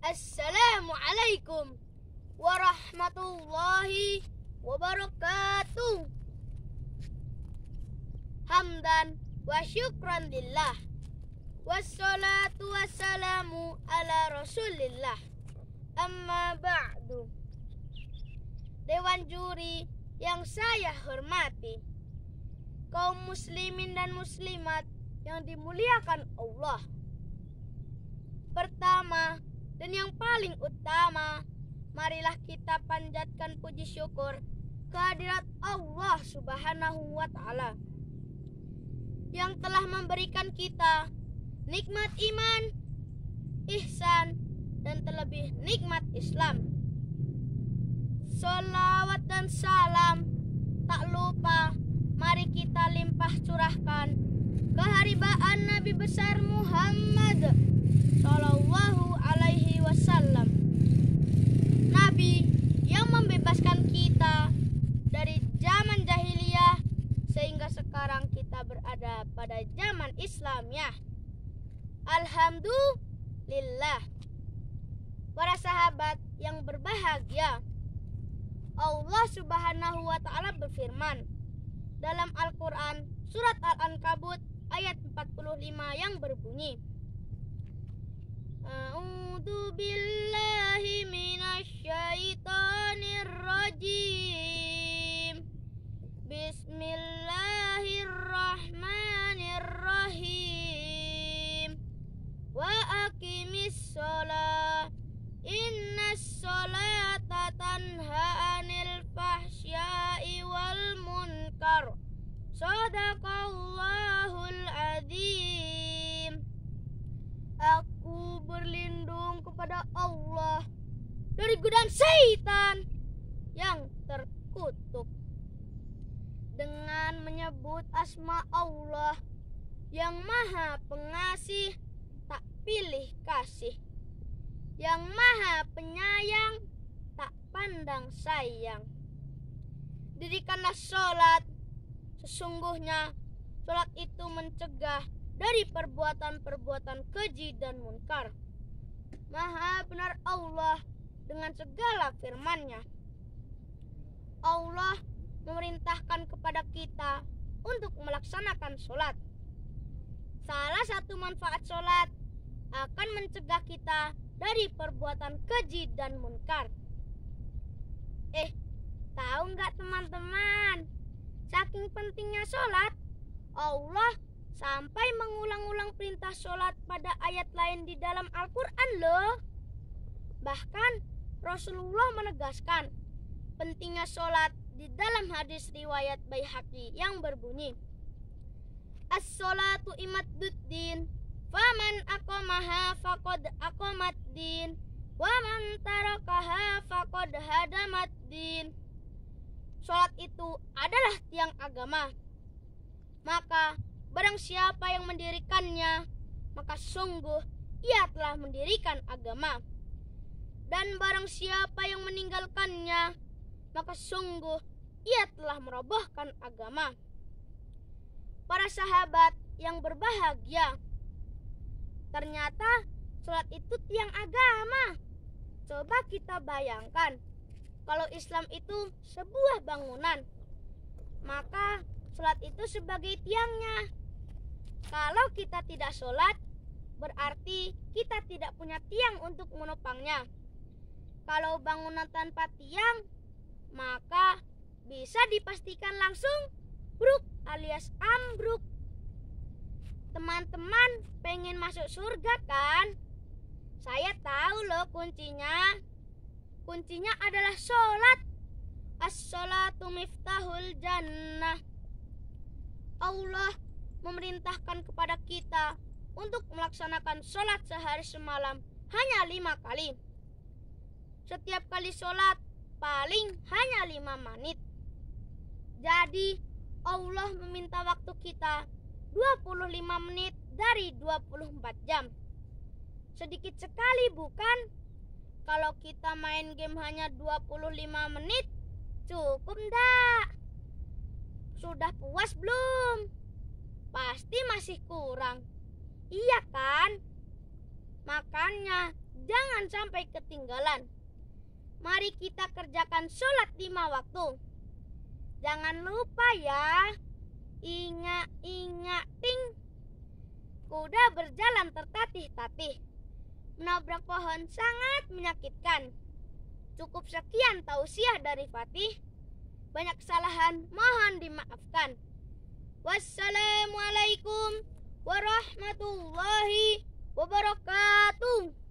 Assalamualaikum warahmatullahi wabarakatuh. Hamdan wa syukran lillah, wassalatu wassalamu ala rasulillah. Amma ba'du. Dewan juri yang saya hormati, kaum muslimin dan muslimat yang dimuliakan Allah. Pertama dan yang paling utama, marilah kita panjatkan puji syukur kehadirat Allah Subhanahu wa Ta'ala yang telah memberikan kita nikmat iman, ihsan, dan terlebih nikmat Islam. Sholawat dan salam tak lupa mari kita limpah curahkan keharibaan Nabi besar Muhammad Sallallahu alaihi wasallam, Nabi yang membebaskan kita dari zaman jahiliyah sehingga sekarang kita berada pada zaman Islamiyah. Alhamdulillah. Para sahabat yang berbahagia, Allah Subhanahu wa Ta'ala berfirman dalam Al-Quran surat Al-Ankabut ayat 45 yang berbunyi, A'udzu billahi minasyaitonir rajim. Bismillahirrahmanirrahim. Wa aqimis shalah. Innas sholata tanha 'anil fahsya'i wal munkar. Shadaqallahul adzim. Aku berlindung kepada Allah dari godaan syaitan yang terkutuk dengan menyebut asma Allah yang maha pengasih tak pilih kasih, yang maha penyayang tak pandang sayang. Dirikanlah sholat, sesungguhnya sholat itu mencegah dari perbuatan-perbuatan keji dan munkar. Maha benar Allah dengan segala firman-Nya. Allah memerintahkan kepada kita untuk melaksanakan sholat. Salah satu manfaat sholat akan mencegah kita dari perbuatan keji dan munkar. Tahu nggak teman-teman, saking pentingnya sholat, Allah sampai mengulang-ulang perintah sholat pada ayat lain di dalam Al-Quran loh. Bahkan Rasulullah menegaskan pentingnya sholat di dalam hadis riwayat Baihaqi yang berbunyi, As-sholatu imadduddin, faman aqamaha faqad aqamaddin, waman tarakaha faqad hadamaddin. Sholat itu adalah tiang agama, maka barang siapa yang mendirikannya, maka sungguh ia telah mendirikan agama. Dan barang siapa yang meninggalkannya, maka sungguh ia telah merobohkan agama. Para sahabat yang berbahagia, ternyata sholat itu tiang agama. Coba kita bayangkan, kalau Islam itu sebuah bangunan, maka sholat itu sebagai tiangnya. Kalau kita tidak sholat, berarti kita tidak punya tiang untuk menopangnya. Kalau bangunan tanpa tiang, maka bisa dipastikan langsung bruk alias ambruk. Teman-teman pengen masuk surga kan? Saya tahu loh kuncinya. Kuncinya adalah sholat. As-sholatu miftahul jannah. Allah memerintahkan kepada kita untuk melaksanakan sholat sehari semalam hanya 5 kali. Setiap kali sholat paling hanya 5 menit. Jadi Allah meminta waktu kita 25 menit dari 24 jam. Sedikit sekali bukan? Kalau kita main game hanya 25 menit, cukup enggak? Sudah puas belum? Pasti masih kurang. Iya kan? Makanya jangan sampai ketinggalan. Mari kita kerjakan sholat 5 waktu. Jangan lupa ya. Ingat, ting. Kuda berjalan tertatih-tatih. Menabrak pohon sangat menyakitkan. Cukup sekian tausiah dari Fatih. Banyak kesalahan mohon dimaafkan. Wassalamualaikum warahmatullahi wabarakatuh.